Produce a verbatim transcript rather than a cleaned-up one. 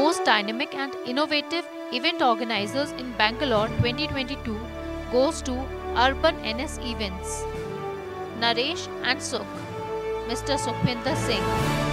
Most Dynamic and Innovative Event Organizers in Bangalore twenty twenty-two goes to Urban N S Events. Naresh and Sukh, Mister Sukhwinder Singh.